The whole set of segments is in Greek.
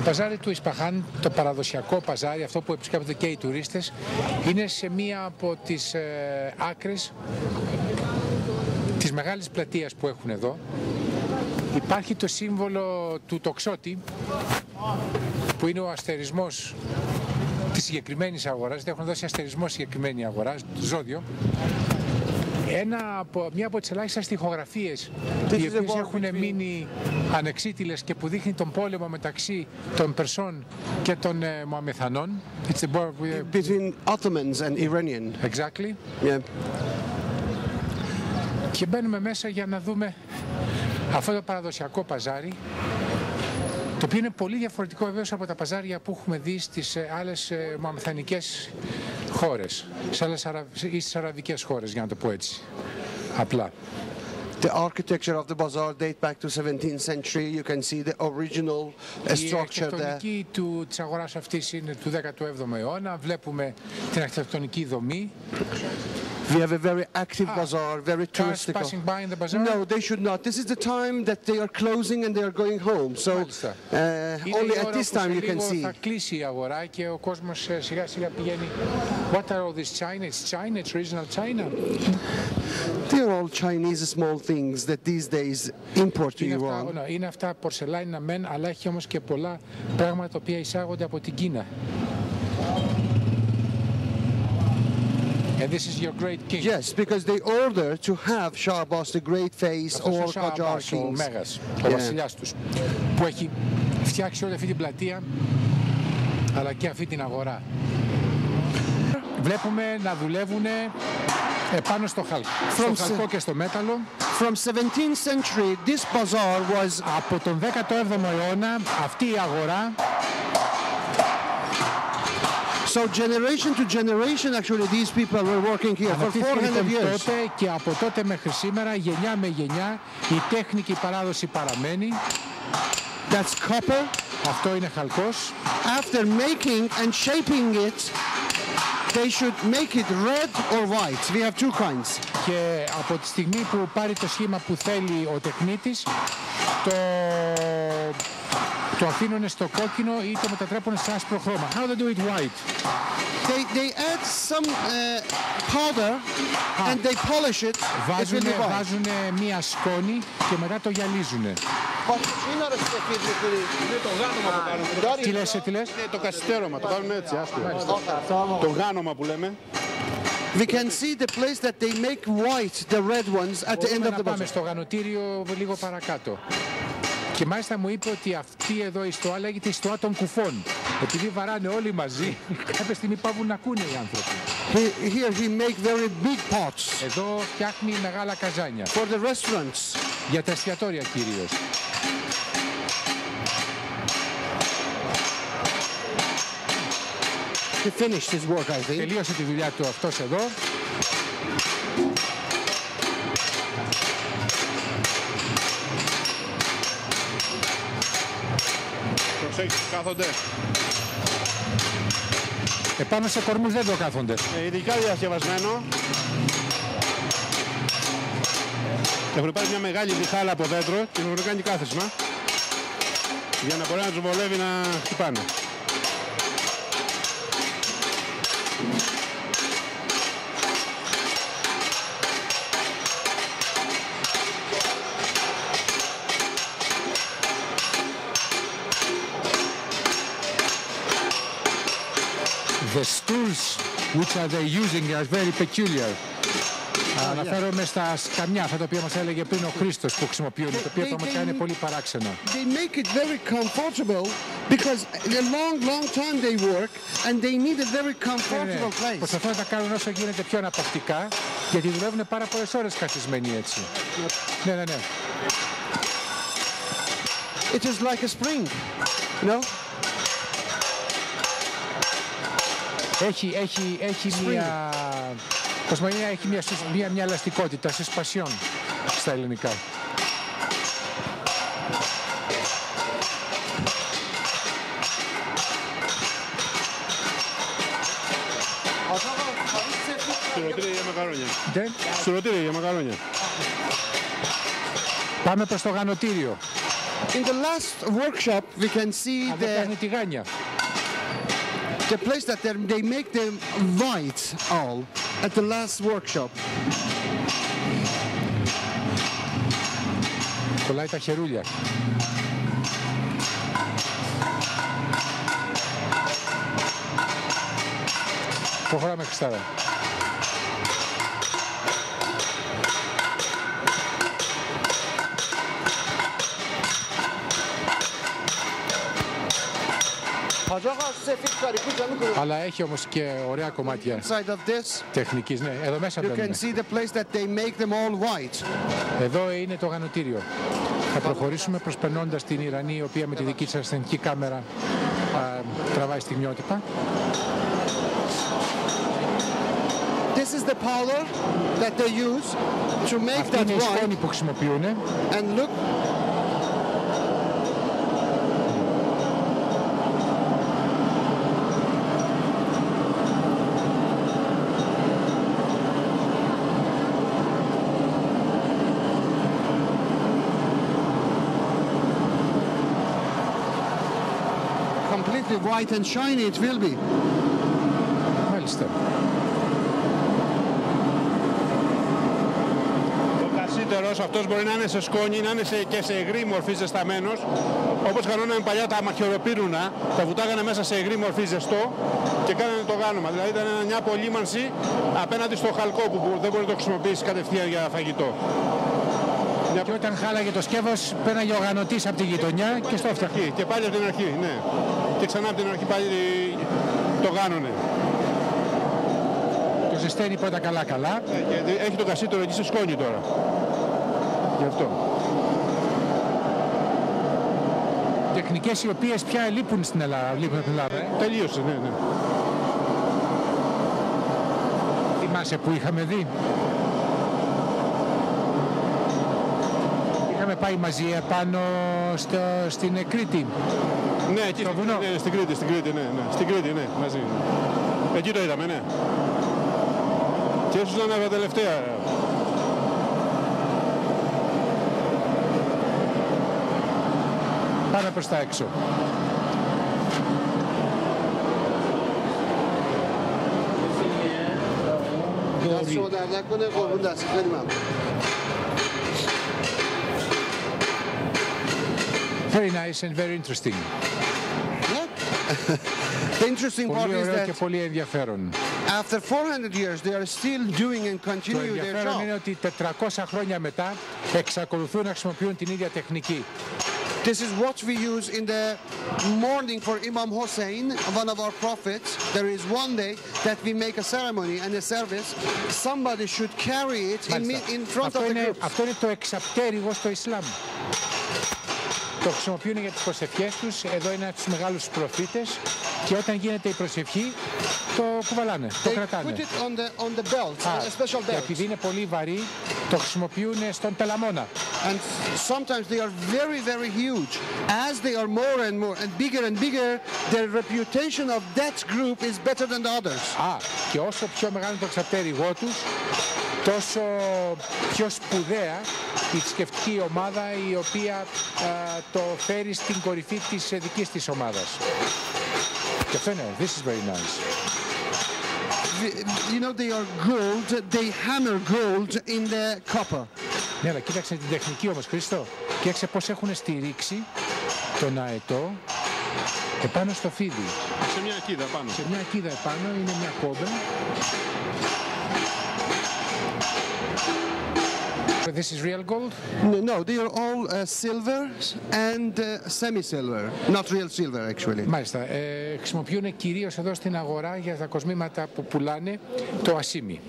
παζάρι του Ισπαχάν, το παραδοσιακό παζάρι, αυτό που επισκέπτονται και οι τουρίστες, είναι σε μία από τις άκρες της μεγάλης πλατείας που έχουν εδώ. Υπάρχει το σύμβολο του τοξότη, που είναι ο αστερισμός της συγκεκριμένης αγοράς, δεν έχουν δώσει αστερισμό συγκεκριμένη αγορά, ζώδιο. Μια από τις ελάχιστες στιχογραφίες οι οποίες έχουν μείνει ανεξίτηλες και που δείχνει τον πόλεμο μεταξύ των Περσών και των Μωαμεθανών. Between Ottomans and Iranian. Exactly. Yeah. Και μπαίνουμε μέσα για να δούμε αυτό το παραδοσιακό παζάρι, το οποίο είναι πολύ διαφορετικό βεβαίως από τα παζάρια που έχουμε δει στις άλλες μωαμεθανικές χώρες, ή στις αραβικές χώρες, για να το πω έτσι, απλά. The architecture of the bazaar date back to 17th century. You can see the original structure there. Η αρχιτεκτονική της αγοράς αυτής είναι του 17ου αιώνα. Βλέπουμε την αρχιτεκτονική δομή. We have a very active bazaar, very touristic. Cars passing by in the bazaar? No, they should not. This is the time that they are closing and they are going home. So only at this time you can see. Θα κλείσει η αγορά και ο κόσμος σιγά σιγά πηγαίνει. What are all these China? It's China. It's original China. They are all Chinese small things that these days import to Iran. Είναι αυτά πορσελάνινα μεν, αλλά έχει όμως και πολλά πράγματα τα οποία εισάγονται από την Κίνα. And this is your great king. Yes, because they order to have Shah Abbas, the great face, or Qajar kings. Ο Μέγας, ο βασιλιάς τους, που έχει φτιάξει όλη αυτή την πλατεία, αλλά και αυτή την αγορά. Βλέπουμε να δουλεύουν επάνω στο χαλκό και στο μέταλλο. From 17th century, this bazaar was. Από τον 17ο αιώνα αυτή η αγορά. So generation to generation, actually, these people were working here for 400 years. Και από τότε μέχρι σήμερα, γενιά με γενιά, η τέχνη και η παράδοση παραμένει. That's copper. Αυτό είναι χαλκός. After making and shaping it, they should make it red or white. We have two kinds. Και από τη στιγμή που πάρει το σχήμα που θέλει ο τεχνίτης, το αφήνουν στο κόκκινο ή το μετατρέπουν σε άσπρο χρώμα. How they do it white? They add some powder and they polish it. Βάζουν μία σκόνη και μετά το γυαλίζουν. Είναι το γάνομα που κάνουμε. Τι λες? Είναι το καστέρωμα, το κάνουμε έτσι. Το γάνομα που λέμε. We can see the place that they make white the red ones at the end of the Πάμε bazaar. στο γανοτήριο λίγο παρακάτω. Και μάλιστα μου είπε ότι αυτή εδώ η στοά λέγεται η στοά των κουφών. Επειδή βαράνε όλοι μαζί, κάποια στιγμή πάβουν να ακούνε οι άνθρωποι. Here he make very big pots. Εδώ φτιάχνει μεγάλα καζάνια. For the restaurants. Για τα εστιατόρια κυρίως. He finished his work, I think. Τελείωσε τη δουλειά του αυτός εδώ. Προσέξτε, κάθονται. Επάνω σε κορμούς δεν το κάθονται. Ειδικά διασκευασμένο. Έχουν πάρει μια μεγάλη διχάλα από δέντρο και έχουν κάνει κάθισμα για να μπορεί να τους βολεύει να χτυπάνε. The stools which are they using are very peculiar. Αναφέρομαι στα σκαμιά, αυτά τα οποία μας έλεγε πριν ο Χρήστος που χρησιμοποιούν, τα οποία πραγματικά είναι πολύ παράξενα. They make it very comfortable because a long time they work and they need a very comfortable place. Προσπαθούν να τα κάνουν όσο γίνεται πιο αναπαυτικά, γιατί δουλεύουν πάρα πολλές ώρες καθισμένοι έτσι. Ναι. It is like a spring, you know? Έχει μια... Πώς μου είναι, έχει μια ελαστικότητα, συσπασιόν στα ελληνικά. Σουρωτήρια για μακαρόνια. Ναι. Σουρωτήρια για μακαρόνια. Πάμε προς το γανοτήριο. In the last workshop, we can see Εδώ κάνει τη γάνια. the place that they make them white all at the last workshop. Κολλάει τα χερούλια. Προχωράμε, Χριστάρα. Αλλά έχει όμως και ωραία κομμάτια Inside of this, τεχνικής. Ναι, εδώ μέσα you can μπαίνουμε. see the place that they make them all white. Εδώ είναι το γανοτήριο. Θα προχωρήσουμε προσπερνώντας την Ιρανή, η οποία με τη δική της ασθενική κάμερα τραβάει στιγμιότυπα. This is the powder that they use to make Αυτή that είναι η σκόνη white. που χρησιμοποιούν. And look, completely white and shiny it will be. Μάλιστα. Ο κασίτερος αυτός μπορεί να είναι σε σκόνη, να είναι και σε υγρή μορφή ζεσταμένος. Όπως κανόναν παλιά τα μαχαιροπύρουνα, τα βουτάγανε μέσα σε υγρή μορφή ζεστό και κάνανε το γάνωμα. Δηλαδή ήταν μια απολύμανση απέναντι στο χαλκό που δεν μπορεί να το χρησιμοποιήσει κατευθείαν για φαγητό. Και όταν χάλαγε το σκεύος, πέραγε ο γανοτής από τη γειτονιά και στο έφτιαχνε. Και πάλι από την αρχή, ναι. Και ξανά από την αρχή πάλι το γάνωνε. Το ζεσταίνει πρώτα καλά-καλά. Και έχει το κασίτερο εκεί σε σκόνη τώρα. Γι' αυτό. Τεχνικές οι οποίες πια λείπουν στην Ελλάδα. Τελείωσε, ναι, ναι. Θυμάσαι που είχαμε δει. Είχαμε πάει μαζί επάνω στην Κρήτη. Ναι, εκεί Στο βουνό. ναι, στην Κρήτη, ναι, ναι. Στην Κρήτη, ναι, μαζί. Ναι. Εκεί το είδαμε, ναι. Και ίσως ήταν τα τελευταία. Πάμε προς τα έξω. Very nice and very interesting. The interesting part Πολύ is ωραίο και that πολύ ενδιαφέρον. after 400 years they are still doing and Το continuing their ενδιαφέρον είναι job. ότι 400 χρόνια μετά εξακολουθούν να χρησιμοποιούν την ίδια τεχνική. This is what we use in the morning for Imam Hussein, one of our prophets. There is one day that we make a ceremony and a service. Somebody should carry it in front of the groups. Αυτό είναι το εξαπτέρυγο στο Ισλάμ. Το χρησιμοποιούν για τις προσευχές τους. Εδώ είναι από τους μεγάλους προφήτες και όταν γίνεται η προσευχή το κουβαλάνε, το They κρατάνε. put it on the belt, on a special Και belt. επειδή είναι πολύ βαρύ, το χρησιμοποιούν στον πελαμόνα. And sometimes they are very, very huge. As they are more and more and bigger, the reputation of that group is better than the others. Και όσο πιο μεγάλο είναι το εξαπτέρυγό τους, τόσο πιο σπουδαία η θρησκευτική ομάδα η οποία το φέρει στην κορυφή της δικής της ομάδας. Και αυτό είναι, this is very nice. You know, they are gold, they hammer gold in the copper. Ναι, αλλά κοίταξε την τεχνική όμως, Χρήστο. Κοίταξε πώς έχουν στηρίξει τον αετό επάνω στο φίδι. Σε μια ακίδα πάνω. Σε μια ακίδα επάνω είναι μια κόμπε. This is real gold? No, they are all silver and semi-silver, not real silver actually. Μάλιστα. Χρησιμοποιούν κυρίως εδώ στην αγορά για τα κοσμήματα που πουλάνε το ασίμι.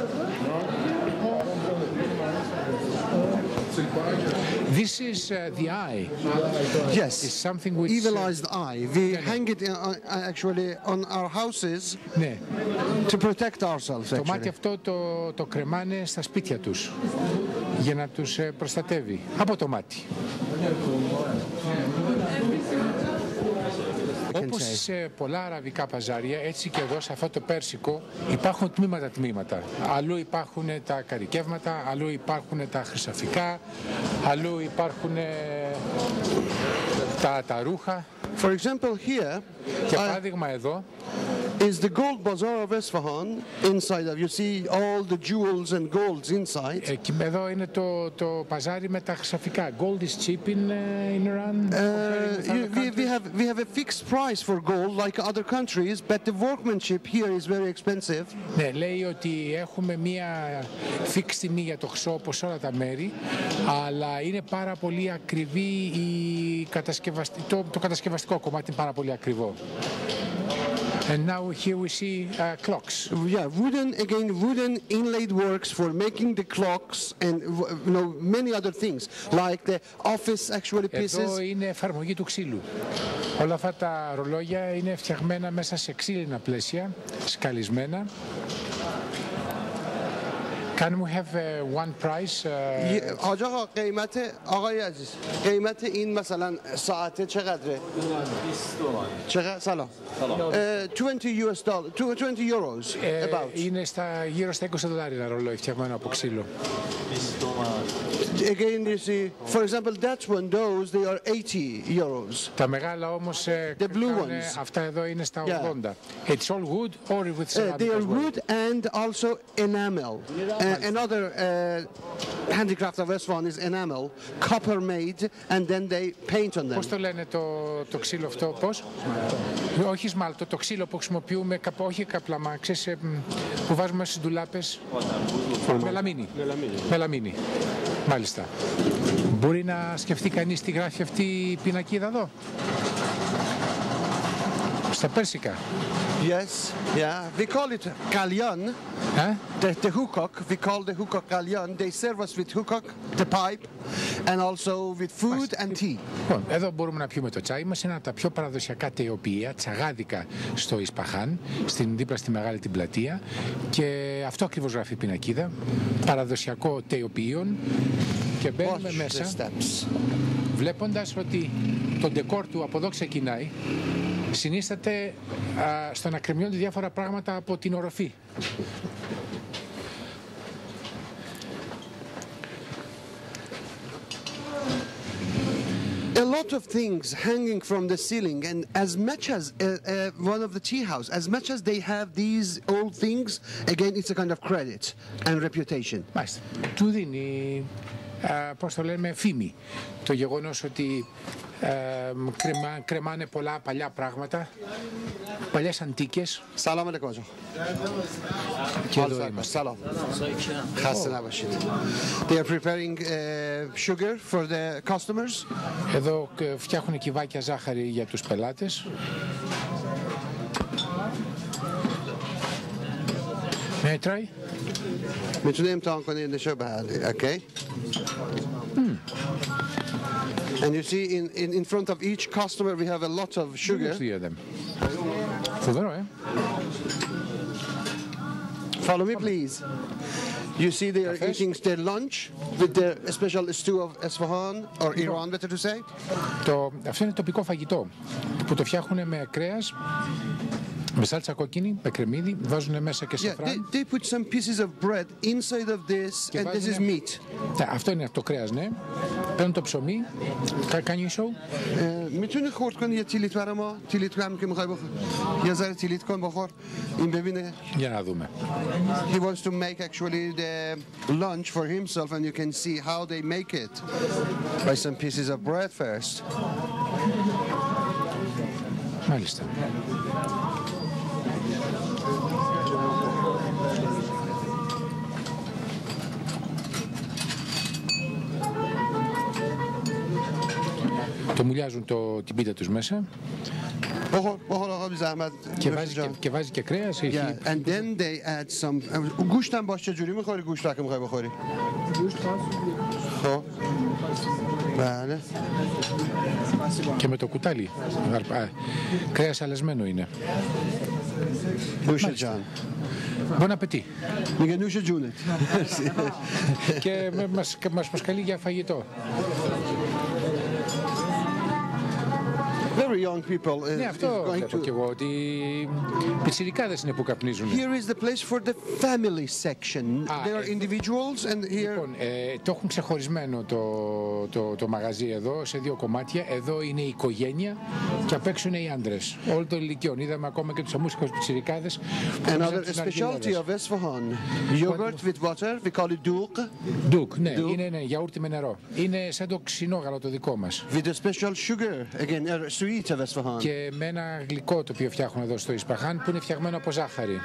This is the eye. Yes, It's something which evilized eye. We hang it actually on our houses ναι, to protect ourselves το μάτι actually. αυτό το κρεμάνε στα σπίτια τους για να τους προστατεύει από το μάτι. Όπως σε πολλά αραβικά παζάρια, έτσι και εδώ σε αυτό το πέρσικο υπάρχουν τμήματα. Αλλού υπάρχουν τα καρικεύματα, αλλού υπάρχουν τα χρυσαφικά, Αλλού υπάρχουν τα ρούχα. For example, here Για παράδειγμα εδώ is the gold bazaar of Isfahan. Inside of you see all the jewels and golds inside. Εδώ είναι το παζάρι με τα χρυσαφικά. Gold is cheap in Iran. We have a fixed price for gold like other countries, but the workmanship here is very expensive. Ναι, λέει ότι έχουμε μία fixed τιμή για το χρυσό όπως όλα τα μέρη, αλλά είναι πάρα πολύ ακριβή το κατασκευαστικό κομμάτι είναι πάρα πολύ ακριβό. And now here we see clocks. Yeah, wooden inlaid works for making the clocks and many other things like the office actually pieces. Εδώ είναι εφαρμογή του ξύλου. Όλα αυτά τα ρολόγια είναι φτιαγμένα μέσα σε ξύλινα πλαίσια, σκαλισμένα. Can we have one price? آقا قیمت آقای عزیز قیمت این مثلا ساعته چقدره؟ 20 دلار. سلام. 20 euros about. Είναι γύρω στα $20 ένα ρολόι φτιαγμένο από ξύλο. Again, you see, for example, that one, those, they are 80 euros. Τα μεγάλα όμως αυτά εδώ είναι στα 80. It's all wood or with ceramic They are as well? wood and also enamel. Another handicraft of Isfahan is enamel, copper made, and then they paint on them. Πώς το λένε το ξύλο αυτό, πώς? Όχι σμάλτο, το ξύλο που χρησιμοποιούμε, όχι καπλαμάξες, που βάζουμε στις ντουλάπες. Μελαμίνη. Μελαμίνη. Μάλιστα. Μπορεί να σκεφτεί κανείς τι γράφει αυτή η πινακίδα εδώ? Στα πέρσικα. Yes, yeah. We call it kalyan. The hookah, we call the hookah kalyan. They serve us with hookah, the pipe, and also with food and tea. Εδώ μπορούμε να πιούμε το τσάι μας. Είναι από τα πιο παραδοσιακά τεοποιεία, τσαγάδικα στο Ισπαχάν, δίπλα στη μεγάλη την πλατεία. Και αυτό ακριβώς γράφει η πινακίδα. Παραδοσιακό τεοποιείων. Και μπαίνουμε μέσα, βλέποντας ότι το ντεκόρ του από εδώ ξεκινάει. Συνίσταται στο να κρεμιώνται διάφορα πράγματα από την οροφή. A lot of things hanging from the ceiling, and as much as one of the tea house, as much as they have these old things, again it's a kind of credit and reputation. Μάλιστα. Του δίνει, πώς το λέμε, φήμη. Το γεγονός ότι κρεμάνε πολλά παλιά πράγματα, παλιές αντίκες. Salam alaikum. Και εδώ είμαστε. Salam. They are preparing sugar for the customers. Εδώ φτιάχνουν κυβάκια ζάχαρη για τους πελάτες. May I try? میتونه امتحان کنه نشه بله. Okay. And you see in front of each customer we have a lot of sugar. Φοβερό, Follow me please. You see they are eating their lunch with their special stew of Isfahan or Iran, better to say. Αυτό είναι τοπικό φαγητό που το φτιάχνουν με κρέας, με σάλτσα κόκκινη, με κρεμμύδι, βάζουν μέσα και σαφράν. They put some pieces of bread inside of this and this is meat. Αυτό είναι το κρέας, ναι. Παίρνουν το ψωμί. Can you show? میتونی خورد کنی یه تیلیت برای ما؟ تیلیت هم که میخوای بخور. یه ذره تیلیت کن بخور. این ببینه. Για να δούμε. He wants to make actually the lunch for himself and you can see how they make it by some pieces of bread first. Μάλιστα. Το μουλιάζουν την πίτα τους μέσα και βάζει και κρέας. And then they add some گوشت هم باشه چجوری می‌خوری گوشت که می‌خوای بخوری خب بله και με το κουτάλι κρέας αλεσμένο είναι. نوش جان Bon appétit. میگه نوش جونت και μας προσκαλεί για φαγητό. very young people. Ναι, αυτό Is going βλέπω to... και εγώ, ότι πιτσιρικάδες είναι που καπνίζουν. Here is the place for the family section. There are individuals and here... Λοιπόν, το έχουν ξεχωρισμένο το μαγαζί εδώ σε δύο κομμάτια. Εδώ είναι η οικογένεια και απ' έξω είναι οι άντρες. Όλων των ηλικιών. Είδαμε ακόμα και τους αμούσικους πιτσιρικάδες. Another specialty of Esfahan. Yogurt with water, we call it douk. Ντουκ, ναι, είναι γιαούρτι με νερό. Είναι σαν το ξινόγαλο το δικό μας. With a special sugar, again, a sweet of Esfahan. Και με ένα γλυκό το οποίο φτιάχνουν εδώ στο Ισπαχάν που είναι φτιαγμένο από ζάχαρη.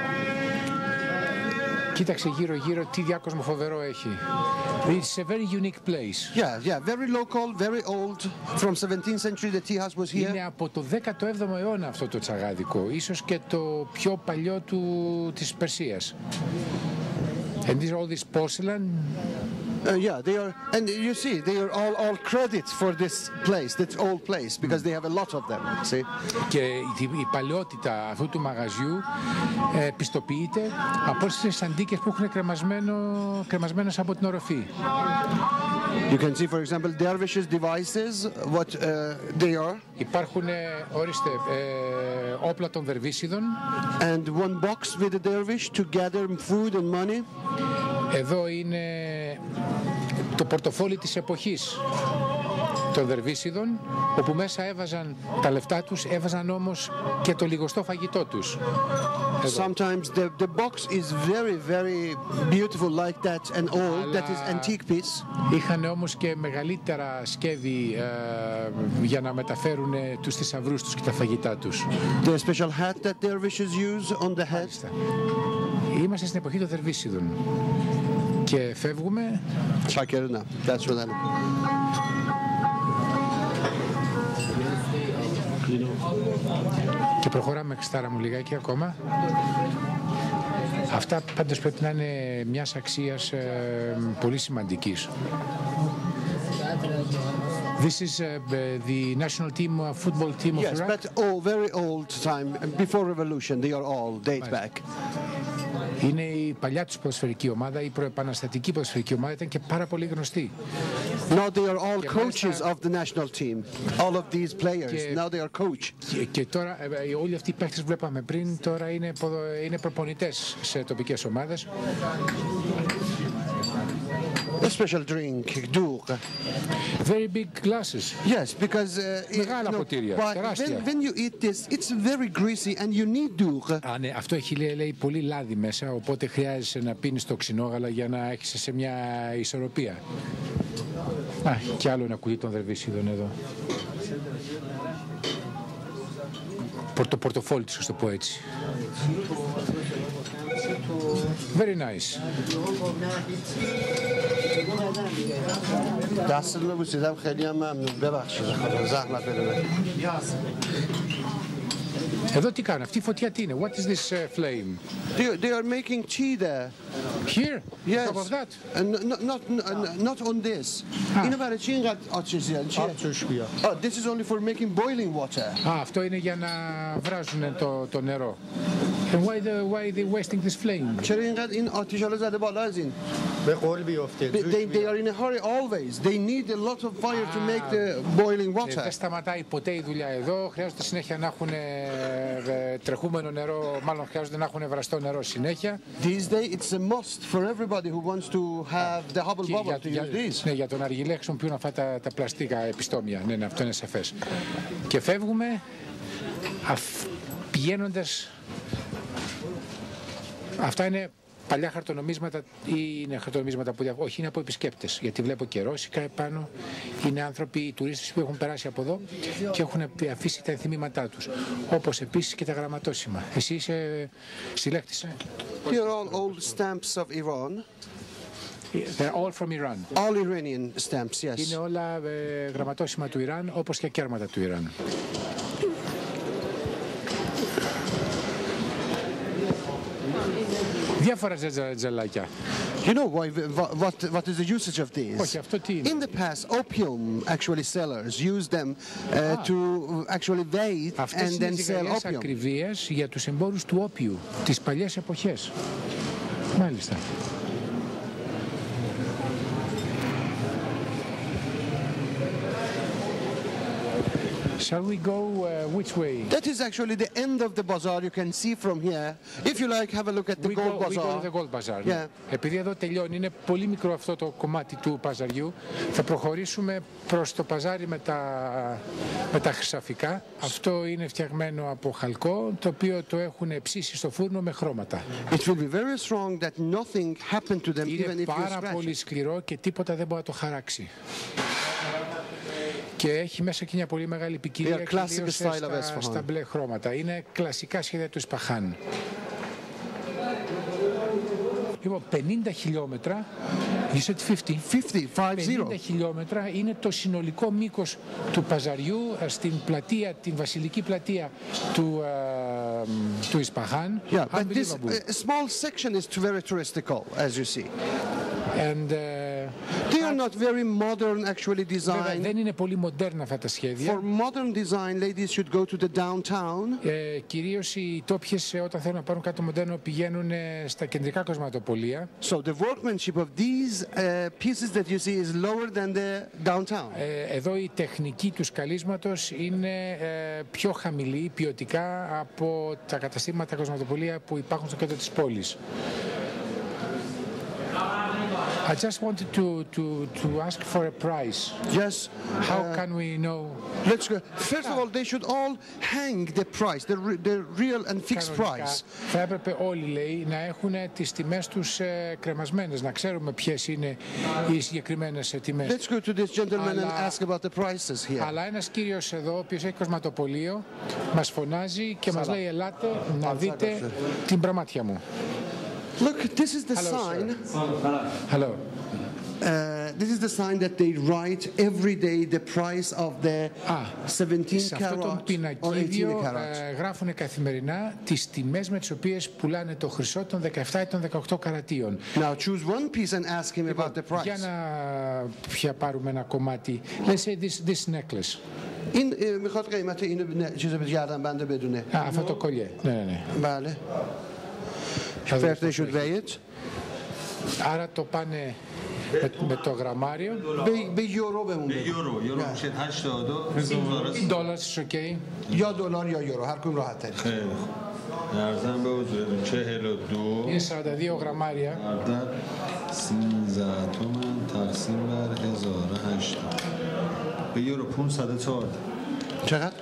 Κοίταξε γύρω-γύρω τι διάκοσμο φοβερό έχει. It's a very unique place. Yeah, very local, very old. From 17th century the tea house was here. Είναι από το 17ο αιώνα αυτό το τσαγάδικο, ίσως και το πιο παλιό της Περσίας. And these all this porcelain. Yeah, they are, and you see, they are all credit for this place, this old place, because they have a lot of them. See. Και η παλαιότητα αυτού του μαγαζιού πιστοποιείται από τις αντίκες που έχουν κρεμασμένες από την οροφή. You can see, for example, dervishes' devices, what they are. Υπάρχουν, ορίστε, όπλα των δερβίσιδων. And one box with the dervish to gather food and money. Εδώ είναι το πορτοφόλι της εποχής των δερβίσιδων, όπου μέσα έβαζαν τα λεφτά τους, έβαζαν όμως και το λιγοστό φαγητό τους. Sometimes the box is very beautiful like that and old, that is antique piece. Είχαν όμως και μεγαλύτερα σκεύη για να μεταφέρουν τους θησαυρούς τους και τα φαγητά τους. The special hat that dervishes use on the head. Είμαστε στην εποχή των δερβίσιδων και φεύγουμε. Shakirna, that's what I know. Και προχωράμε, Χριστάρα μου, λιγάκι ακόμα. Αυτά πάντως πρέπει να είναι μιας αξίας πολύ σημαντικής. This is the national team, football team of Iraq? Yes, but very old time, before revolution, they are all date back. Είναι η παλιά τους ποδοσφαιρική ομάδα, η προεπαναστατική ποδοσφαιρική ομάδα, ήταν και πάρα πολύ γνωστή. Now they are all coaches of the national team. All of these players, now they are coach. Και τώρα όλοι αυτοί οι παίκτες που βλέπαμε πριν τώρα είναι προπονητές σε τοπικές ομάδες. A special drink, douk. Very big glasses. Yes, because μεγάλα ποτήρια, τεράστια. When you eat this, it's very greasy and you need douk. Ναι, αυτό έχει λέει πολύ λάδι μέσα, οπότε χρειάζεσαι να πίνεις το ξινόγαλα για να έχεις σε μια ισορροπία. Και άλλο ένα κουτί των δερβίσιδων εδώ. Το πορτοφόλι τους, ας το πω έτσι. Very nice. دستتون رو بوسیدم، خیلی هم ممنون. ببخشید زحمت بدید. Εδώ τι κάνουν, αυτή η φωτιά τι είναι? What is this flame? They are making tea there. Here? Yes. Top of that? Not on this. اینو برای چی اینقدر آتش زیاد؟ Oh, this is only for making boiling water. Αυτό είναι για να βράζουν το νερό. And why they wasting this flame? چرا اینقدر این آتش حالا زده بالا از این؟ به قول بیفته. They are in a hurry always. They need a lot of fire to make the boiling water. Δεν σταματάει ποτέ η δουλειά εδώ. Χρειάζεται συνέχεια να έχουν τρεχούμενο νερό, μάλλον χρειάζεται να έχουν βραστό νερό συνέχεια. These days it's a must for everybody who wants to have the hubble bubble to use these. Ναι, για τον αργυλέ χρησιμοποιούν αυτά τα πλαστικά επιστόμια. Ναι, αυτό είναι σαφές. Και φεύγουμε πηγαίνοντας. Αυτά είναι παλιά χαρτονομίσματα ή είναι χαρτονομίσματα που όχι, είναι από επισκέπτες, γιατί βλέπω και ρώσικα επάνω. Είναι άνθρωποι, οι τουρίστες που έχουν περάσει από εδώ και έχουν αφήσει τα ενθυμήματά τους, όπως επίσης και τα γραμματόσημα. Εσύ είσαι συλλέκτης? They are all old stamps of Iran. They're all from Iran. All Iranian stamps, yes. Είναι όλα γραμματόσημα του Ιράν, όπως και κέρματα του Ιράν. Διάφορα τζελάκια. You know what is the usage of these? Όχι, αυτό τι είναι? In the past, opium actually sellers used them to actually wait Αυτές and είναι then sell ζυγαριές opium. ακριβίες για τους εμπόρους του όπιου, τις παλιές εποχές. Μάλιστα. Shall we go which way? That is actually the end of the bazaar. You can see from here. If you like, have a look at the We gold go to bazaar. the gold bazaar. Yeah. Επειδή εδώ τελειώνει, είναι πολύ μικρό αυτό το κομμάτι του παζαριού, θα προχωρήσουμε προς το παζάρι με τα χρυσαφικά. Αυτό είναι φτιαγμένο από χαλκό, το οποίο το έχουν ψήσει στο φούρνο με χρώματα. It will be very strong that nothing happened to them even Είναι if you πάρα scratch πολύ it. σκληρό και τίποτα δεν μπορεί να το χαράξει. Και έχει μέσα και μια πολύ μεγάλη ποικιλία They are classic κυρίως style of Isfahan. στα μπλε χρώματα. Είναι κλασικά σχέδια του Ισπαχάν. Λοιπόν, 50 χιλιόμετρα, you said 50. 50 χιλιόμετρα είναι το συνολικό μήκος του παζαριού στην πλατεία, την βασιλική πλατεία του Ισπαχάν. Yeah, but this Unbelievable. small section is very touristical, as you see. And, They are not very modern, actually, βέβαια, designed. δεν είναι πολύ μοντέρνα αυτά τα σχέδια. For modern design, ladies should go to the downtown. Κυρίως οι τόπιες όταν θέλουν να πάρουν κάτι μοντέρνο πηγαίνουν στα κεντρικά κοσματοπολία. So the workmanship of these pieces that you see is lower than the downtown. Εδώ η τεχνική του σκαλίσματος είναι πιο χαμηλή ποιοτικά από τα καταστήματα κοσματοπολία που υπάρχουν στο κέντρο της πόλης. I just wanted to ask for a price. Yes. How can we know? Let's go. First of all, they should all hang the price, the real and fixed Κανονικά, price. θα έπρεπε όλοι, λέει, να έχουν τις τιμές τους κρεμασμένες, να ξέρουμε ποιες είναι οι συγκεκριμένες τιμές. Let's go to this gentleman and Αλλά- ask about the prices here. Αλλά ένας κύριος εδώ, ο οποίος έχει κοσματοπολείο, μας φωνάζει και μας λέει ελάτε να δείτε την πραμάτια μου. Look, this is the Hello, sign. Hello. This is the sign that they write every day the price of the 17 Σε αυτό το carat or 18 πινακίδιο carat. γράφουν καθημερινά τις τιμές με τις οποίες πουλάνε το χρυσό των 17 ή των 18 καρατίων. Now choose one piece and ask him about the Για price. να πια πάρουμε ένα κομμάτι. Let's say this necklace. این میخواد قیمت اینو چیزو به گردنبنده بدونه. Αυτό το κολλιέ. Ναι. بله. Θα δούμε First they πώς should έχει. weigh it. Άρα το πάνε με το γραμμάριο. به یورو بمونه. یورو میشه 82 Dollars is okay. یا دلار یا یورو هر کدوم راحت تری. خیلی خوب ارزم به حضورتون 42 Είναι 42 γραμμάρια. عدد 13 تومن تقسیم بر 1080 به یورو 504 چقدر؟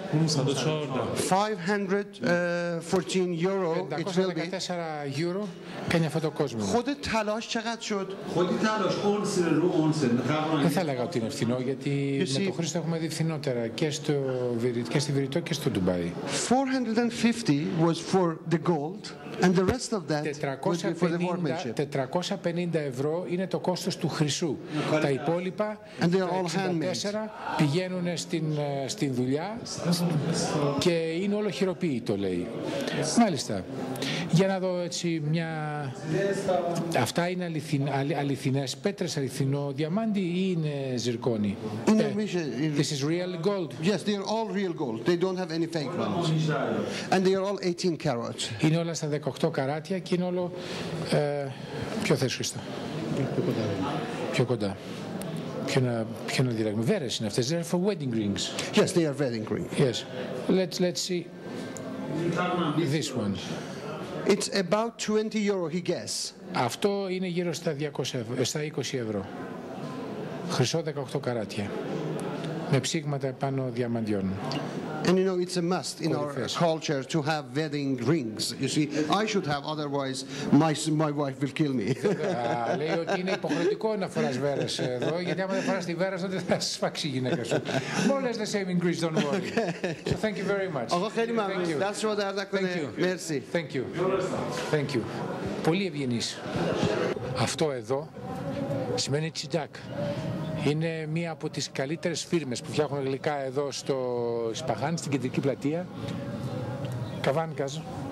514 euro it will be. 514 euro κάνει αυτό το κόσμο. خود تلاش چقدر شد؟ خودی تلاش اونس رو اونس Δεν θα έλεγα ότι είναι φθηνό, γιατί με το χρήστο έχουμε δει φθηνότερα και στη Βηρητό και στο Ντουμπάι. 450 was for the gold and the rest of that would be for the workmanship. 450 ευρώ είναι το κόστος του χρυσού. Τα υπόλοιπα, And they are τα all 64, πηγαίνουν στην δουλειά και είναι όλο χειροποίητο, λέει. Μάλιστα. Για να δω έτσι μια... Αυτά είναι αληθινές πέτρες, αληθινό διαμάντι ή είναι ζυρκόνι? This is real gold. Yes, they are all real gold. They don't have any fake ones. And they are all 18 carats. Είναι όλα στα 18 καράτια και είναι όλο... Ποιο θες, Χρήστο? Πιο κοντά. Ποιο να διαλέγουμε? Βέρες είναι αυτές. They're for wedding rings. Yes, they are wedding ring. Yes. Let's see this one. It's about 20 euro, he guess. Αυτό είναι γύρω στα 20 ευρώ. Χρυσό 18 καράτια. Με ψήγματα επάνω διαμαντιών. And you know, it's a must in our culture to have wedding rings. You see, I should have, otherwise my wife will kill me. Λέει ότι είναι υποχρεωτικό να φοράς βέρες εδώ, γιατί άμα δεν φοράς τη βέρα τότε θα σας φάξει η γυναίκα σου. More or less the same in Greece, don't worry. So thank you very much. آقا خیلی ممنون. دست شما درد نکنه. مرسی. Thank you. Thank you. Πολύ ευγενής. Αυτό εδώ σημαίνει τσιτζάκ. Είναι μία από τις καλύτερες φίρμες που φτιάχνουν γλυκά εδώ στο Ισπαχάν, στην κεντρική πλατεία. Καβάνκας.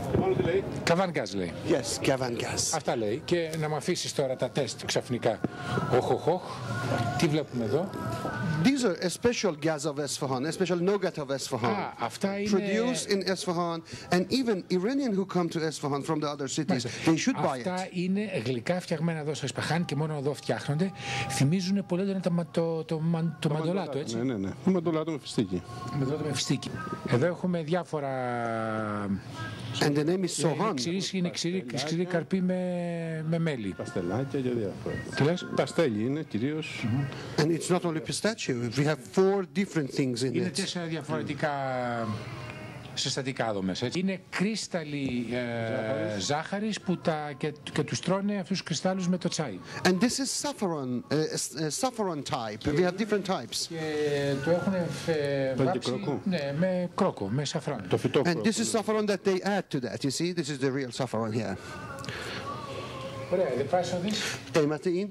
Καβάν-γκάζ λέει. Yes, Kavan gas. Αυτά λέει. Και να μου αφήσεις τώρα τα τεστ ξαφνικά. Οχ. Τι βλέπουμε εδώ. These are a special gas of Esfahan, a special nougat of Esfahan. Αυτά είναι... Produced in Esfahan, and even Iranian who come to Esfahan from the other cities, they should buy it. Αυτά είναι γλυκά φτιαγμένα εδώ στο Ισπαχάν και μόνο εδώ φτιάχνονται. Θυμίζουν πολύ έντονα το μαντολάτο, έτσι. Ναι. Το μαντολάτο με φιστίκι. Με φιστίκι. Εδώ έχουμε διάφορα... And the name is Sohan. Είναι ξηρή καρπί με μέλι. Παστελάκια και διάφορα. Τι λες? Παστέλι είναι κυρίως. And it's not only pistachio. We have 4 different things in Είναι it. 4 διαφορετικά συστατικά εδώ μέσα. Έτσι. Είναι κρίσταλλοι ζάχαρης που και τους τρώνε αυτούς τους κρυστάλλους με το τσάι. And this is saffron type. We have different types. Και το έχουν βάψει με κρόκο, με σαφράν. Το φυτό And this is saffron that they add to that. You see, this is the real saffron here. Ωραία, the price of this? قيمته إيه؟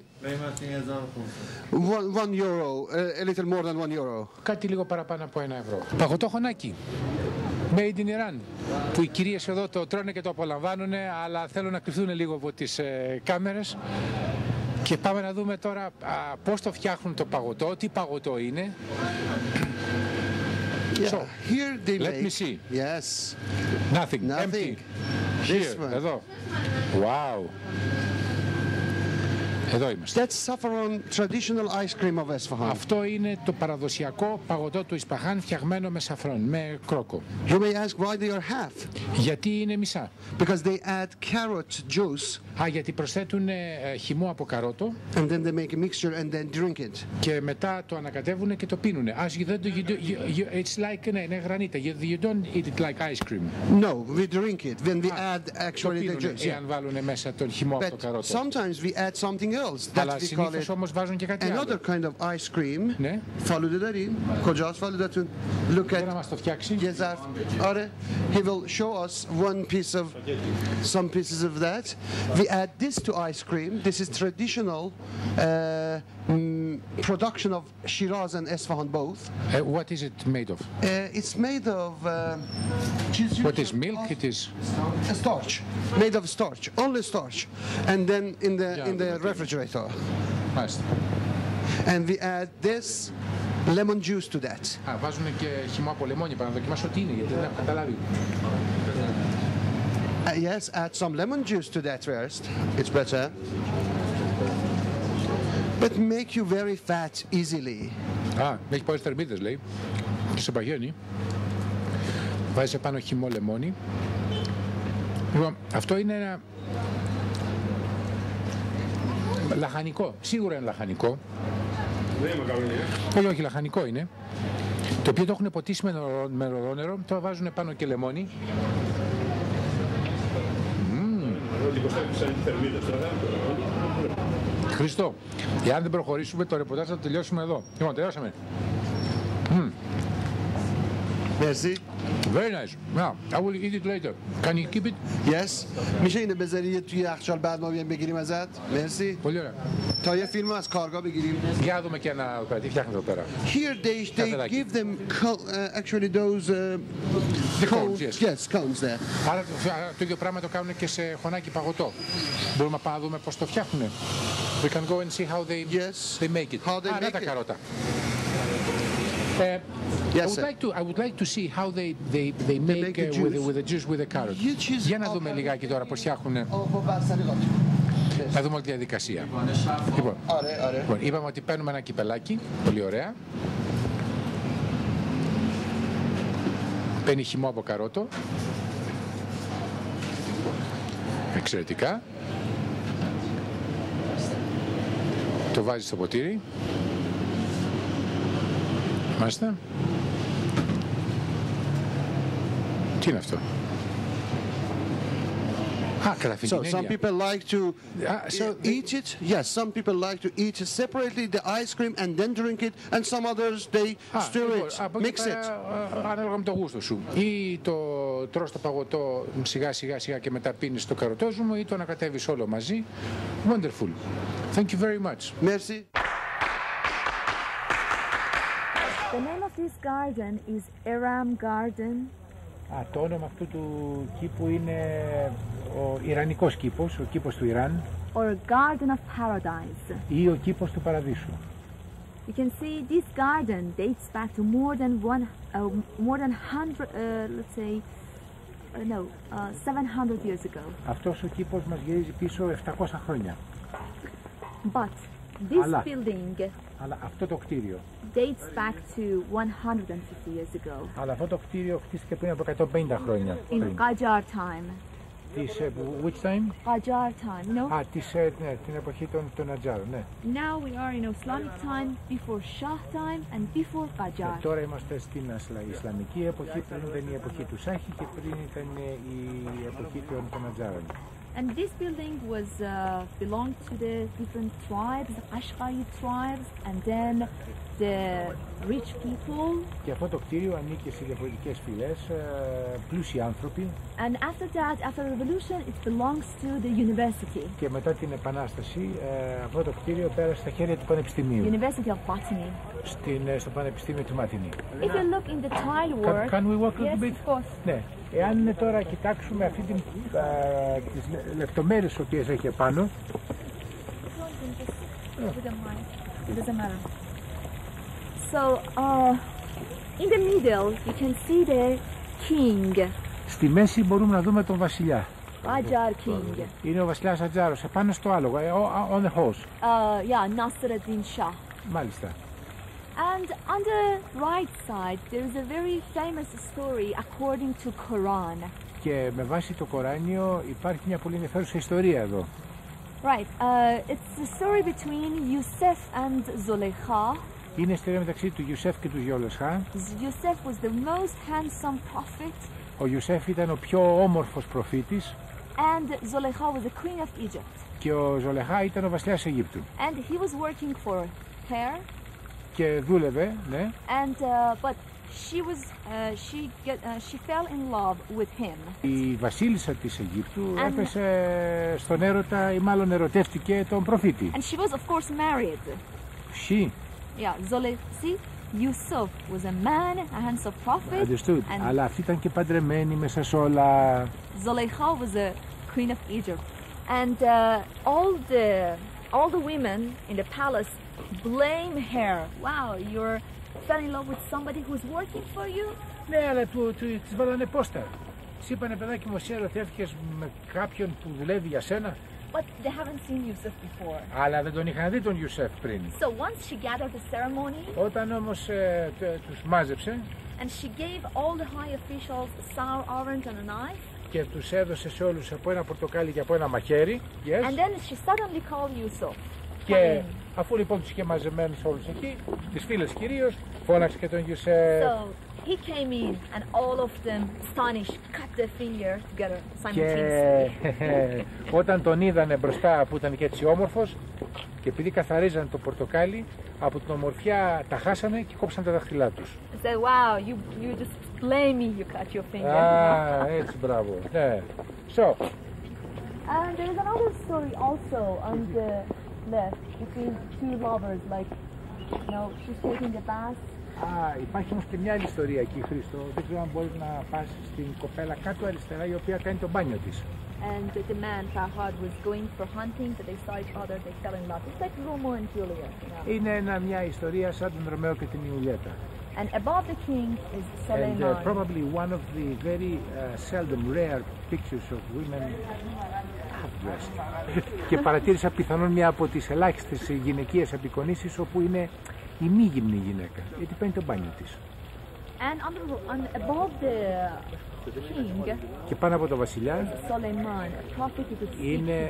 1 euro, a little more than 1 euro. Κάτι λίγο παραπάνω από €1. Παγωτό χωνάκι. Made in Iran. Που οι κυρίες εδώ το τρώνε και το απολαμβάνουν, αλλά θέλουν να κρυφθούν λίγο από τις κάμερες. Και πάμε να δούμε τώρα πώς το φτιάχνουν το παγωτό, τι παγωτό είναι. Yeah. So, Here they let me make. see. Yes. Nothing. Empty. This Here, one. εδώ. Wow. Εδώ είμαστε. That's saffron traditional ice cream of Esfahan. Αυτό είναι το παραδοσιακό παγωτό του Ισπαχάν φτιαγμένο με σαφρόν, με κρόκο. You may ask why they are half. Γιατί είναι μισά? Because they add carrot juice Γιατί προσθέτουν χυμό από καρότο and then they make a mixture and then drink it. και μετά το ανακατεύουν και το πίνουν. It's like είναι γρανίτα. You don't eat it like ice cream. No, we drink it when we add Το actually the πίνουν juice. εάν βάλουν μέσα τον χυμό από το But καρότο. sometimes we add something else. Αλλά That we call συνήθως it όμως βάζουν και κάτι another άλλο. kind of ice cream. Ναι. Falude darin. Kojas falude tun. Look Για να at μας το φτιάξει. Gezaf. Are, he will show us some pieces of that. We add this to ice cream. This is traditional production of Shiraz and Esfahan both. What is it made of? It's made of What is milk? It is starch. Made of starch, only starch, and then in the refrigerator. Μάλιστα. And we add this lemon juice to that. Βάζουν και χυμό από λεμόνι. Para να δοκιμάσω τι είναι, γιατί δεν έχω καταλάβει. Yes, add some lemon juice to that first. It's better. But make you very fat easily. Έχει πολλές θερμίδες λέει και σε παγιώνει. Βάζει πάνω χυμό λεμόνι. Λοιπόν, αυτό είναι ένα λαχανικό. Σίγουρα είναι λαχανικό. Όχι, λαχανικό είναι. Το οποίο το έχουν ποτίσει με ροδόνερο. Τώρα βάζουν πάνω και λεμόνι. Χριστό, εάν δεν προχωρήσουμε το ρεπορτάζ θα το τελειώσουμε εδώ. Λοιπόν, τελειώσαμε. Merci. Very nice. Now, I will eat it later. Can you keep it? Yes. میشه اینو بذاری توی یخچال بعد ما بیایم بگیریم ازت؟ مرسی. Πολύ ωραία. تا یه فیلم از کارگاه بگیریم. Για να δούμε και ένα τι φτιάχνετε εδώ πέρα. Here they give them actually those cones, yes. Yes, cones there. Άρα το ίδιο πράγμα το κάνουν και σε χωνάκι παγωτό. Μπορούμε να πάμε να δούμε πώς το φτιάχνουν. We can go and see how they make it. How they Άρα make τα it. καρότα. Yes, I would like to see how they make the juice. with the juice with the carrot. Για να δούμε λιγάκι τώρα πώς φτιάχνουν. Να δούμε όλη τη διαδικασία. Λοιπόν, είπαμε ότι παίρνουμε ένα κυπελάκι, πολύ ωραία. Παίρνει χυμό από καρότο. Εξαιρετικά. Το βάζει στο ποτήρι. Μάλιστα. Τι είναι αυτό? Κατά αυτήν την So some έννοια. people like to So eat it. Yes, some people like to eat it separately, the ice cream, and then drink it. And some others they stir it, mix it. Ανάλογα με το γούστο σου. Ή το τρως το παγωτό σιγά και μετά πίνεις το καροτόζουμο ή το ανακατεύεις όλο μαζί. Wonderful. Thank you very much. Merci. The name of this garden is Aram Garden. Το όνομα αυτού του κήπου είναι ο Ιρανικός κήπος, ο κήπος του Ιράν. Or Garden of Paradise. Ή ο κήπος του Παραδείσου. You can see this garden dates back to more than 100, let's say, 700 years ago. Αυτός ο κήπος μας γυρίζει πίσω 700 χρόνια. But this building αλλά αυτό το κτίριο dates back to 150 years ago. Αλλά αυτό το κτίριο χτίστηκε πριν από 150 χρόνια. In Qajar time. Which time? Qajar time, you know? Την εποχή των Ατζάρων, ναι. Now we are in Islamic time, before Shah time and before Qajar. Τώρα είμαστε στην Ισλαμική εποχή, πριν ήταν η εποχή του Σάχη και πριν ήταν η εποχή των Ατζάρων. And this building was belonged to the different tribes, Ashqai tribes, and then the rich people. Και αυτό το κτίριο ανήκει σε διαφορετικές φυλές, πλούσιοι άνθρωποι. And after that, after the revolution, it belongs to the university. Και μετά την Επανάσταση, αυτό το κτίριο πέρασε στα χέρια του Πανεπιστημίου. University of Botany. Στο Πανεπιστήμιο του Ματινή. If you look in the tile work, can we walk a little yes, bit? Of course. Ναι. Εάν τώρα κοιτάξουμε αυτή τις λεπτομέρειες τις οποίες έχει επάνω. It doesn't matter. So, in the middle, you can see the king. Στη μέση μπορούμε να δούμε τον βασιλιά. Qajar king. Είναι ο βασιλιάς Ατζάρος, επάνω στο άλογο, on the horse. Yeah, Nasruddin Shah. Μάλιστα. And on the right side, there is a very famous story according to Quran. Και με βάση το Κοράνιο υπάρχει μια πολύ ενδιαφέρουσα ιστορία εδώ. Right, it's the story between Yusuf and Zulaykha. Είναι η ιστορία μεταξύ του Ιουσέφ και του Ζολεχά. Yusuf was the most handsome prophet. Ο Ιουσέφ ήταν ο πιο όμορφος προφήτης. And Zulaykha was the queen of Egypt. Και ο Ζολεχά ήταν ο βασιλιάς Αιγύπτου. And he was working for her. Και δούλευε, ναι. And but she fell in love with him. Η βασίλισσα της Αιγύπτου έπεσε στον έρωτα ή μάλλον ερωτεύτηκε τον προφήτη. And she was of course married. She? Yeah, Yusuf was a man, a handsome prophet. Understood. Αλλά αυτή ήταν και παντρεμένη μέσα σε όλα. Zulaykha was the queen of Egypt. And all the women in the palace blame her. Wow, you're fell in love with somebody who's working for you. Ναι, αλλά της βάλανε πόστα. Της είπανε, παιδάκι μου, εσύ ερωτεύτηκες με κάποιον που δουλεύει για σένα. But they haven't seen Yusuf before. Αλλά δεν τον είχαν δει τον Ιουσέφ πριν. So once she gathered the ceremony. Όταν όμως τους μάζεψε. And she gave all the high officials a sour orange and a knife. Και τους έδωσε σε όλους από ένα πορτοκάλι και από ένα μαχαίρι. Yes. And then she suddenly called Yusuf. Και αφού λοιπόν τους είχε μαζεμένους όλους εκεί, τις φίλες κυρίως, φώναξε και τον Ιουσέφ. So he came in and all of them astonished cut their finger together simultaneously. Και όταν τον είδανε μπροστά που ήταν και έτσι όμορφος και επειδή καθαρίζαν το πορτοκάλι, από την ομορφιά τα χάσανε και κόψαν τα δάχτυλά τους. They said, wow, you just blame me, you cut your finger. Έτσι, μπράβο. Ναι. So. And there is another story also on the left between two lovers, like, you know, she's taking the bath. Υπάρχει όμως και μια άλλη ιστορία εκεί, Χρήστο. Δεν ξέρω αν μπορείς να πας στην κοπέλα κάτω αριστερά, η οποία κάνει το μπάνιο της. And the man, Farhad, was going for hunting, but they saw each other, they fell in love. It's like Romeo and Juliet, you know. Είναι μια ιστορία σαν τον Ρωμαίο και την Ιουλιέτα. And above the king is Suleiman. And probably one of the very seldom rare pictures of women half-dressed. Και παρατήρησα πιθανόν μια από τις ελάχιστες γυναικείες απεικονίσεις όπου είναι η μη γυμνή γυναίκα, γιατί παίρνει το μπάνιο της. And above the king, και πάνω από το βασιλιά είναι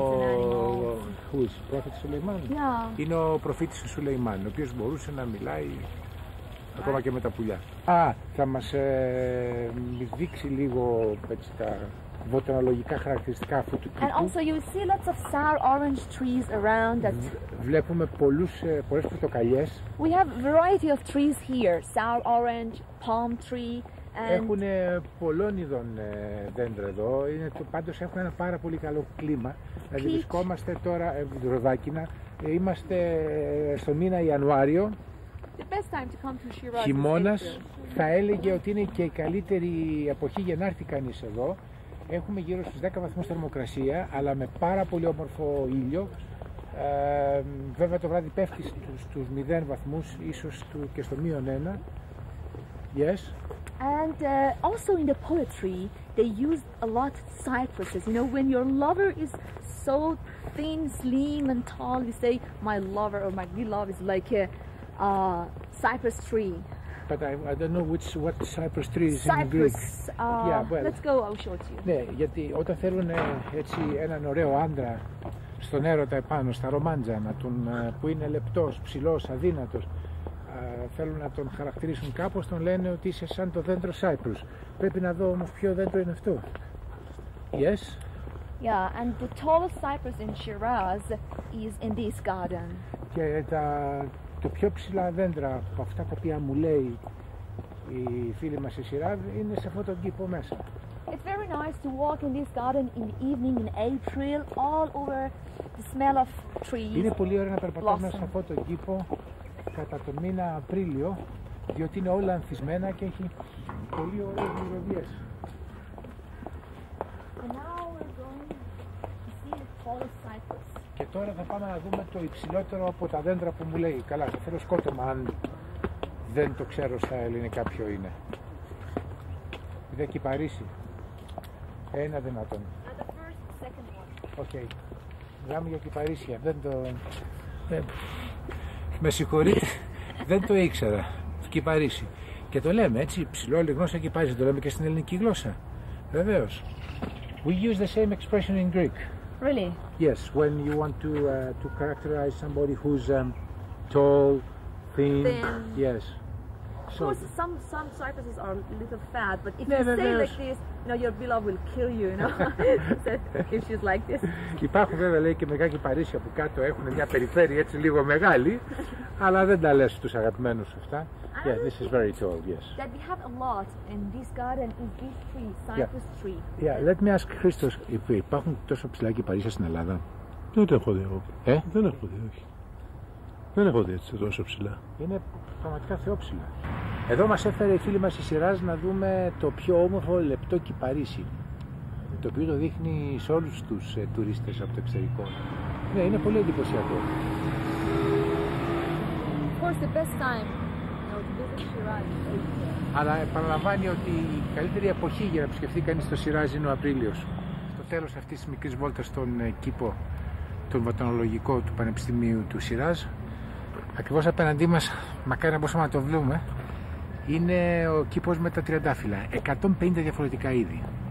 ο προφήτης Σουλεϊμάν. Yeah. Είναι ο προφήτης Σουλεϊμάν, ο οποίος μπορούσε να μιλάει ακόμα και με τα πουλιά. Θα μας δείξει λίγο έτσι, τα βοτανολογικά χαρακτηριστικά αυτού του κήπου. And also you see lots of sour orange trees around that. Βλέπουμε πολλές πορτοκαλιές. We have variety of trees here, sour orange, palm tree. Έχουν πολλών ειδών δέντρα εδώ, πάντως έχουν ένα πάρα πολύ καλό κλίμα. Δηλαδή βρισκόμαστε τώρα, ροδάκινα, είμαστε στο μήνα Ιανουάριο the best time to come to Shiraz is Χειμώνας April. θα έλεγε ότι είναι και η καλύτερη εποχή για να έρθει κανείς εδώ. Έχουμε γύρω στους 10 βαθμούς θερμοκρασία, αλλά με πάρα πολύ όμορφο ήλιο. Βέβαια το βράδυ πέφτει στους 0 βαθμούς, ίσως και στο -1. Yes. And also in the poetry, they use a lot cypresses. You know, when your lover is so thin, slim, and tall, you say, "My lover" or "My beloved" is like a cypress tree. But I don't know what cypress tree is in Greek. Cypress. Yeah, well. Let's go. I'll show it to you. Ναι, γιατί όταν θέλουν έτσι έναν ωραίο άντρα στον έρωτα επάνω, στα ρομάντζα, που είναι λεπτός, ψηλός, αδύνατος, θέλουν να τον χαρακτηρίσουν κάπως, τον λένε ότι είσαι σαν το δέντρο Cyprus. Πρέπει να δω όμως ποιο δέντρο είναι αυτό. Yes? Yeah, and the tallest cypress in Shiraz is in this garden. Και το πιο ψηλά δέντρα από αυτά τα οποία μου λέει η φίλη μας η Σιράζ είναι σε αυτόν τον κήπο μέσα. It's very nice to walk in this garden in the evening in April, all over the smell of trees. Είναι πολύ ωραίο να περπατάς μέσα σε blossom. αυτόν τον κήπο κατά τον μήνα Απρίλιο, διότι είναι όλα ανθισμένα και έχει πολύ ωραίες μυρωδιές. And now we're going to see the tallest cypress. Και τώρα θα πάμε να δούμε το υψηλότερο από τα δέντρα που μου λέει. Καλά, θα θέλω σκότωμα αν δεν το ξέρω στα ελληνικά ποιο είναι. Είδα κυπαρίσι. Ένα δυνατόν. And the first, second one. Οκ. Μιλάμε για κυπαρίσια. Δεν το... Με συγχωρείτε, δεν το ήξερα. Κυπαρίσι. Και το λέμε έτσι, ψηλό λιγνό σαν κυπαρίσι. Το λέμε και στην ελληνική γλώσσα. Βεβαίως. We use the same expression in Greek. Really? Yes, when you want to characterize somebody who's tall, thin. Yes. Of course, some cypresses are a little fat, but if Yeah, you say there's- like this, you know, your beloved will kill you, you know, if she's like this. Υπάρχουν βέβαια λέει και μεγάλα κυπαρίσια που κάτω έχουν μια περιφέρεια έτσι λίγο μεγάλη, αλλά δεν τα λες στους αγαπημένους αυτά. Yeah, this is very tall, yes. That we have a lot in this garden is this tree, cypress tree. Yeah, let me ask Christos, υπάρχουν τόσο ψηλά κυπαρίσια στην Ελλάδα? Δεν το έχω δει εγώ. Δεν έχω δει, όχι. Δεν έχω δει έτσι τόσο ψηλά. Είναι πραγματικά θεόψηλα. Εδώ μας έφερε η φίλη μας η Σιράζ να δούμε το πιο όμορφο λεπτό κυπαρίσι, το οποίο το δείχνει σε όλους τους τουρίστες από το εξωτερικό. Ναι, είναι πολύ εντυπωσιακό. Of course, the best time, you know, to visit Shiraz is April. Αλλά επαναλαμβάνει ότι η καλύτερη εποχή για να επισκεφθεί κανείς το Σιράζ είναι ο Απρίλιος. Στο τέλος αυτής της μικρής βόλτας στον κήπο, τον βοτανολογικό του Πανεπιστημίου του Σιράζ, ακριβώς απέναντί μας, μακάρι να μπορούσαμε να το βλέπουμε, είναι ο κήπος με τα τριαντάφυλλα. 150 διαφορετικά είδη.